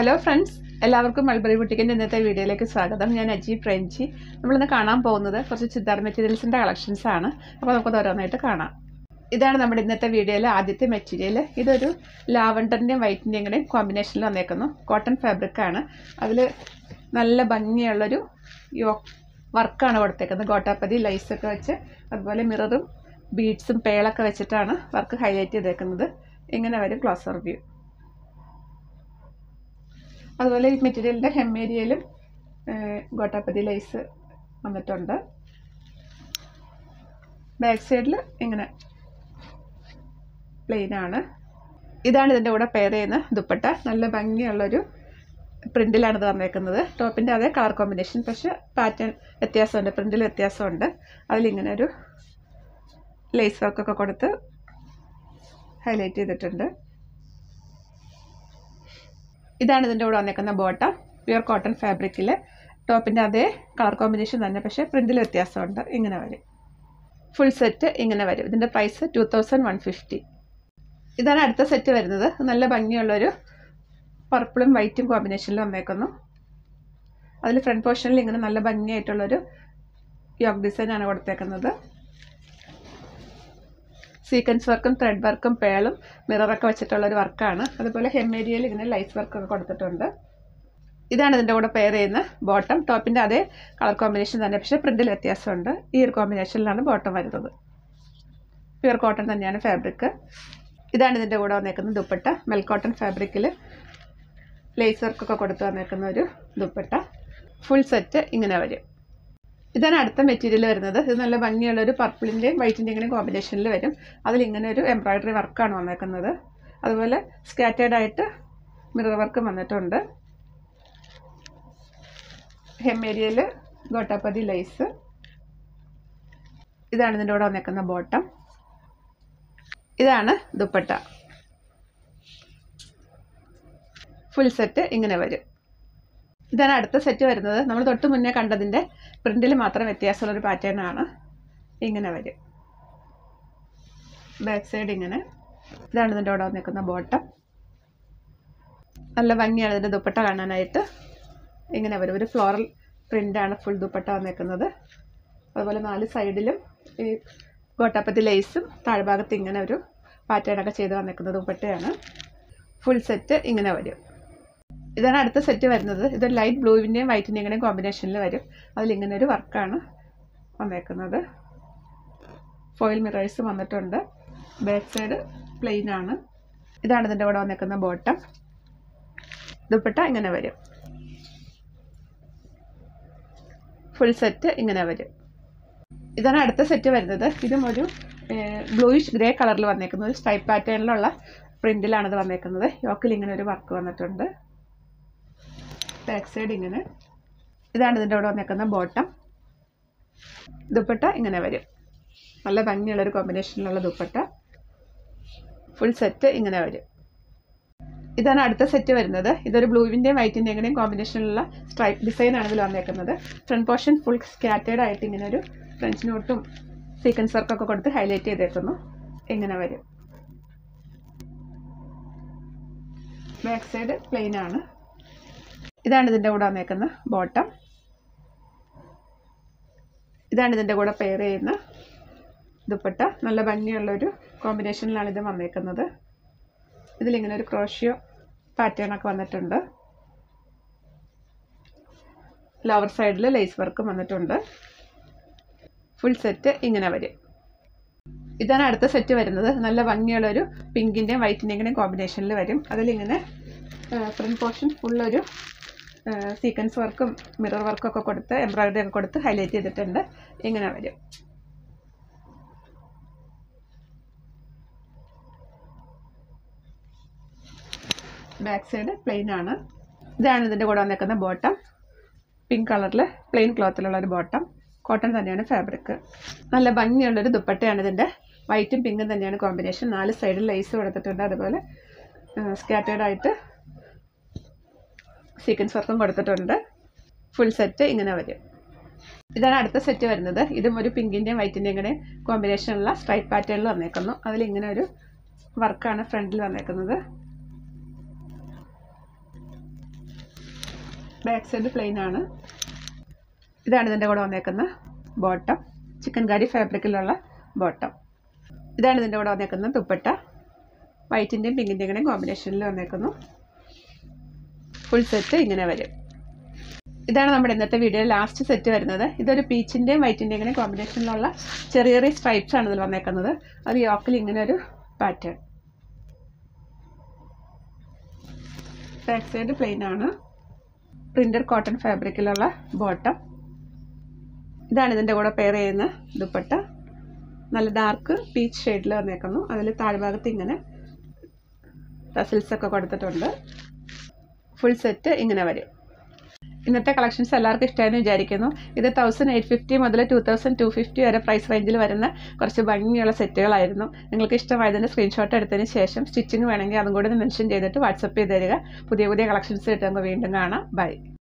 Hello friends, എല്ലാവർക്കും മൾബറി ബുട്ടിക്കിൻ്റെ ഇന്നത്തെ വീഡിയോയിലേക്ക് സ്വാഗതം. ഞാൻ അജി ഫ്രഞ്ചി. നമ്മളിന്ന് കാണാൻ പോകുന്നത് കുറച്ച് ചുരിദാർ മെറ്റീരിയൽസിൻ്റെ കളക്ഷൻസ് ആണ്. അപ്പോൾ നമുക്കത് ഓരോന്നായിട്ട് കാണാം. ഇതാണ് നമ്മുടെ ഇന്നത്തെ വീഡിയോയിലെ ആദ്യത്തെ മെറ്റീരിയൽ. ഇതൊരു ലാവണ്ടറിൻ്റെയും വൈറ്റിൻ്റെയും കൂടെ കോമ്പിനേഷനിൽ വന്നേക്കുന്നു. കോട്ടൺ ഫാബ്രിക്കാണ്. അതിൽ നല്ല ഭംഗിയുള്ളൊരു വർക്കാണ് കൊടുത്തേക്കുന്നത്. ഗോട്ടാപ്പതി ലൈസൊക്കെ വെച്ച്, അതുപോലെ മിററും ബീഡ്സും പേളൊക്കെ വെച്ചിട്ടാണ് വർക്ക് ഹൈലൈറ്റ് ചെയ്തേക്കുന്നത്. ഇങ്ങനെ വരും ക്ലോസർ വ്യൂ. അതുപോലെ ഈ മെറ്റീരിയലിൻ്റെ ഹെം ഏരിയയിലും ഗോട്ടാപ്പതി ലൈസ് വന്നിട്ടുണ്ട്. ബാക്ക് സൈഡിൽ ഇങ്ങനെ പ്ലെയിനാണ്. ഇതാണ് ഇതിൻ്റെ കൂടെ പെയർ ചെയ്യുന്ന ദുപ്പട്ട. നല്ല ഭംഗിയുള്ളൊരു പ്രിൻറ്റിലാണ് ഇത് വന്നേക്കുന്നത്. ടോപ്പിൻ്റെ അതേ കളർ കോമ്പിനേഷൻ, പക്ഷേ പാറ്റേൺ വ്യത്യാസമുണ്ട്, പ്രിൻറ്റിൽ വ്യത്യാസമുണ്ട്. അതിലിങ്ങനെ ഒരു ലേസ് വർക്കൊക്കെ കൊടുത്ത് ഹൈലൈറ്റ് ചെയ്തിട്ടുണ്ട്. ഇതാണ് ഇതിൻ്റെ കൂടെ വന്നേക്കുന്ന ബോട്ടം. പ്യുർ കോട്ടൺ ഫാബ്രിക്കിൽ ടോപ്പിൻ്റെ അതേ കളർ കോമ്പിനേഷൻ തന്നെ, പക്ഷേ പ്രിൻറ്റിൽ വ്യത്യാസമുണ്ട്. ഇങ്ങനെ വരും. ഫുൾ സെറ്റ് ഇങ്ങനെ വരും. ഇതിൻ്റെ പ്രൈസ് 2150. ഇതാണ് അടുത്ത സെറ്റ് വരുന്നത്. നല്ല ഭംഗിയുള്ളൊരു പർപ്പിളും വൈറ്റും കോമ്പിനേഷനിൽ വന്നേക്കുന്നു. അതിൽ ഫ്രണ്ട് പോർഷനിൽ ഇങ്ങനെ നല്ല ഭംഗിയായിട്ടുള്ളൊരു യോക്ക് ഡിസൈനാണ് കൊടുത്തേക്കുന്നത്. സീക്വൻസ് വർക്കും ത്രെഡ് വർക്കും പേളും മിററൊക്കെ വെച്ചിട്ടുള്ളൊരു വർക്കാണ്. അതുപോലെ ഹെം ഏരിയയിൽ ഇങ്ങനെ ലൈസ് വർക്കൊക്കെ കൊടുത്തിട്ടുണ്ട്. ഇതാണ് ഇതിൻ്റെ കൂടെ പെയർ ചെയ്യുന്ന ബോട്ടം. ടോപ്പിൻ്റെ അതേ കളർ കോമ്പിനേഷൻ തന്നെ, പക്ഷേ പ്രിൻറ്റിൽ വ്യത്യാസമുണ്ട്. ഈ ഒരു കോമ്പിനേഷനിലാണ് ബോട്ടം വരുന്നത്. പ്യുർ കോട്ടൺ തന്നെയാണ് ഫാബ്രിക്. ഇതാണ് ഇതിൻ്റെ കൂടെ വന്നേക്കുന്ന ദുപ്പട്ട. മെൽ കോട്ടൺ ഫാബ്രിക്കിൽ ലേസ് വർക്കൊക്കെ കൊടുത്ത് വന്നേക്കുന്ന ഒരു ദുപ്പട്ട. ഫുൾ സെറ്റ് ഇങ്ങനെ വരും. ഇതാണ് അടുത്ത മെറ്റീരിയൽ വരുന്നത്. ഇത് നല്ല ഭംഗിയുള്ളൊരു പർപ്പിളിൻ്റെയും വൈറ്റിൻ്റെയും കോമ്പിനേഷനിൽ വരും. അതിലിങ്ങനെ ഒരു എംബ്രോയ്ഡറി വർക്കാണ് വന്നേക്കുന്നത്. അതുപോലെ സ്കാറ്റേർഡായിട്ട് മിറർ വർക്കും വന്നിട്ടുണ്ട്. ഹെം ഏരിയയിൽ ഗോട്ടാപ്പതി ലൈസ്. ഇതാണ് ഇതിൻ്റെ കൂടെ വന്നേക്കുന്ന ബോട്ടം. ഇതാണ് ദുപ്പട്ട. ഫുൾ സെറ്റ് ഇങ്ങനെ വരും. ഇതാണ് അടുത്ത സെറ്റ് വരുന്നത്. നമ്മൾ തൊട്ട് മുന്നേ കണ്ടതിൻ്റെ പ്രിൻറ്റിൽ മാത്രം വ്യത്യാസമുള്ളൊരു പാറ്റേൺ ആണ്. ഇങ്ങനെ വരും. ബാക്ക് സൈഡ് ഇങ്ങനെ. ഇതാണ് ഇതിൻ്റെ കൂടെ വന്നിരിക്കുന്ന ബോട്ടം. നല്ല ഭംഗിയാണ് ഇതിൻ്റെ ദുപ്പട്ട കാണാനായിട്ട്. ഇങ്ങനെ വരും. ഒരു ഫ്ലോറൽ പ്രിൻ്റാണ് ഫുൾ ദുപ്പട്ട വന്നിരിക്കുന്നത്. അതുപോലെ 4 സൈഡിലും ഈ ഗോട്ടാപ്പത്തി ലേസും താഴ്ഭാഗത്ത് ഇങ്ങനെ ഒരു പാറ്റേണൊക്കെ ചെയ്ത് വന്നിരിക്കുന്ന ദുപ്പട്ടയാണ്. ഫുൾ സെറ്റ് ഇങ്ങനെ വരും. ഇതാണ് അടുത്ത സെറ്റ് വരുന്നത്. ഇതൊരു ലൈറ്റ് ബ്ലൂവിൻ്റെയും വൈറ്റിൻ്റെയും കോമ്പിനേഷനിൽ വരും. അതിലിങ്ങനെ ഒരു വർക്കാണ് വന്നേക്കുന്നത്. ഫോയിൽ മിറേഴ്സ് വന്നിട്ടുണ്ട്. ബാക്ക് സൈഡ് പ്ലെയിൻ ആണ്. ഇതാണ് ഇതിൻ്റെ കൂടെ വന്നേക്കുന്ന ബോട്ടം. ദുപ്പട്ട ഇങ്ങനെ വരും. ഫുൾ സെറ്റ് ഇങ്ങനെ വരും. ഇതാണ് അടുത്ത സെറ്റ് വരുന്നത്. ഇതും ഒരു ബ്ലൂയിഷ് ഗ്രേ കളറിൽ വന്നേക്കുന്നത്. ഒരു സ്ട്രൈപ്പ് പാറ്റേണിലുള്ള പ്രിൻറ്റിലാണ് ഇത് വന്നേക്കുന്നത്. യോക്കിൽ ഇങ്ങനെ ഒരു വർക്ക് വന്നിട്ടുണ്ട്. ബാക്ക് സൈഡ് ഇങ്ങനെ. ഇതാണ് ഇതിൻ്റെ കൂടെ വന്നേക്കുന്ന ബോട്ടം. ദുപ്പട്ട ഇങ്ങനെ വരും. നല്ല ഭംഗിയുള്ളൊരു കോമ്പിനേഷനിലുള്ള ദുപ്പട്ട. ഫുൾ സെറ്റ് ഇങ്ങനെ വരും. ഇതാണ് അടുത്ത സെറ്റ് വരുന്നത്. ഇതൊരു ബ്ലൂവിൻ്റെയും വൈറ്റിൻ്റെയും കോമ്പിനേഷനിലുള്ള സ്ട്രൈപ്പ് ഡിസൈനാണ് ഇതിൽ വന്നേക്കുന്നത്. ഫ്രണ്ട് പോർഷൻ ഫുൾ സ്കാറ്റേർഡ് ആയിട്ട് ഇങ്ങനെ ഒരു ഫ്രഞ്ച് നോട്ടും സീക്വൻസ് വർക്കൊക്കെ കൊടുത്ത് ഹൈലൈറ്റ് ചെയ്തേക്കുന്നു. ഇങ്ങനെ വരും. ബാക്ക് സൈഡ് പ്ലെയിൻ ആണ്. ഇതാണ് ഇതിൻ്റെ കൂടെ വന്നേക്കുന്ന ബോട്ടം. ഇതാണ് ഇതിൻ്റെ കൂടെ പെയർ ചെയ്യുന്ന ദുപ്പട്ട. നല്ല ഭംഗിയുള്ളൊരു കോമ്പിനേഷനിലാണ് ഇത് വന്നേക്കുന്നത്. ഇതിലിങ്ങനെ ഒരു ക്രോഷ്യോ പാറ്റേണൊക്കെ വന്നിട്ടുണ്ട്. ലോവർ സൈഡിൽ ലേസ് വർക്കും വന്നിട്ടുണ്ട്. ഫുൾ സെറ്റ് ഇങ്ങനെ വരും. ഇതാണ് അടുത്ത സെറ്റ് വരുന്നത്. നല്ല ഭംഗിയുള്ളൊരു പിങ്കിൻ്റെയും വൈറ്റിൻ്റെയും കോമ്പിനേഷനിൽ വരും. അതിലിങ്ങനെ ഫ്രണ്ട് പോർഷൻ ഫുള്ളൊരു സീക്വൻസ് വർക്കും മിറർ വർക്കൊക്കെ കൊടുത്ത് എംബ്രോയ്ഡറി ഒക്കെ കൊടുത്ത് ഹൈലൈറ്റ് ചെയ്തിട്ടുണ്ട്. ഇങ്ങനെ വരും. ബാക്ക് സൈഡ് പ്ലെയിൻ ആണ്. ഇതാണ് ഇതിൻ്റെ കൂടെ വന്നേക്കുന്ന ബോട്ടം. പിങ്ക് കളറിൽ പ്ലെയിൻ ക്ലോത്തിലുള്ളൊരു ബോട്ടം. കോട്ടൺ തന്നെയാണ് ഫാബ്രിക്. നല്ല ഭംഗിയുള്ളൊരു ദുപ്പട്ടയാണ് ഇതിൻ്റെ. വൈറ്റും പിങ്കും തന്നെയാണ് കോമ്പിനേഷൻ. 4 സൈഡിൽ ലേസ് കൊടുത്തിട്ടുണ്ട്. അതുപോലെ സ്കാറ്റേർഡായിട്ട് സീക്വൻസ് വർക്കും കൊടുത്തിട്ടുണ്ട്. ഫുൾ സെറ്റ് ഇങ്ങനെ വരും. ഇതാണ് അടുത്ത സെറ്റ് വരുന്നത്. ഇതും ഒരു പിങ്കിൻ്റെയും വൈറ്റിൻ്റെയും കോമ്പിനേഷനുള്ള സ്ട്രൈപ്പ് പാറ്റേണിൽ വന്നേക്കുന്നു. അതിലിങ്ങനെ ഒരു വർക്കാണ് ഫ്രണ്ടിൽ വന്നേക്കുന്നത്. ബാക്ക് സൈഡ് പ്ലെയിൻ ആണ്. ഇതാണ് ഇതിൻ്റെ കൂടെ വന്നേക്കുന്ന ബോട്ടം, ചിക്കൻ കാരി ഫാബ്രിക്കിലുള്ള ബോട്ടം. ഇതാണ് ഇതിൻ്റെ കൂടെ വന്നേക്കുന്ന ദുപ്പട്ട, വൈറ്റിൻ്റെയും പിങ്കിൻ്റെയും കൂടെ കോമ്പിനേഷനിൽ വന്നേക്കുന്നു. ഫുൾ സെറ്റ് ഇങ്ങനെ വരും. ഇതാണ് നമ്മുടെ ഇന്നത്തെ വീഡിയോയിൽ ലാസ്റ്റ് സെറ്റ് വരുന്നത്. ഇതൊരു പീച്ചിൻ്റെയും വൈറ്റിൻ്റെയും കൂടെ കോമ്പിനേഷനിലുള്ള ചെറിയ ചെറിയ സ്ട്രൈപ്സ് ആണ് ഇതിൽ വന്നേക്കുന്നത്. അത് യോക്കിൽ ഇങ്ങനെ ഒരു പാറ്റേൺ. ബാക്ക് സൈഡ് പ്ലെയിൻ ആണ്. പ്രിന്റഡ് കോട്ടൺ ഫാബ്രിക്കിലുള്ള ബോട്ടം. ഇതാണ് ഇതിൻ്റെ കൂടെ പെയർ ചെയ്യുന്ന ദുപ്പട്ട. നല്ല ഡാർക്ക് പീച്ച് ഷെയ്ഡിൽ വന്നേക്കുന്നു. അതിൽ താഴ്ഭാഗത്ത് ഇങ്ങനെ ടസിൽസൊക്കെ കൊടുത്തിട്ടുണ്ട്. ഫുൾ സെറ്റ് ഇങ്ങനെ വരും. ഇന്നത്തെ കളക്ഷൻസ് എല്ലാവർക്കും ഇഷ്ടമായെന്ന് വിചാരിക്കുന്നു. ഇത് 1850 മുതൽ 2250 വരെ പ്രൈസ് റേഞ്ചിൽ വരുന്ന കുറച്ച് ഭംഗിയുള്ള സെറ്റുകളായിരുന്നു. നിങ്ങൾക്ക് ഇഷ്ടമായതിൻ്റെ സ്ക്രീൻഷോട്ട് എടുത്തതിന് ശേഷം സ്റ്റിച്ചിങ് വേണമെങ്കിൽ അതും കൂടി മെൻഷൻ ചെയ്തിട്ട് വാട്സപ്പ് ചെയ്ത് തരിക. പുതിയ പുതിയ കളക്ഷൻസ് കിട്ടുമ്പോൾ വീണ്ടും കാണാം. ബൈ.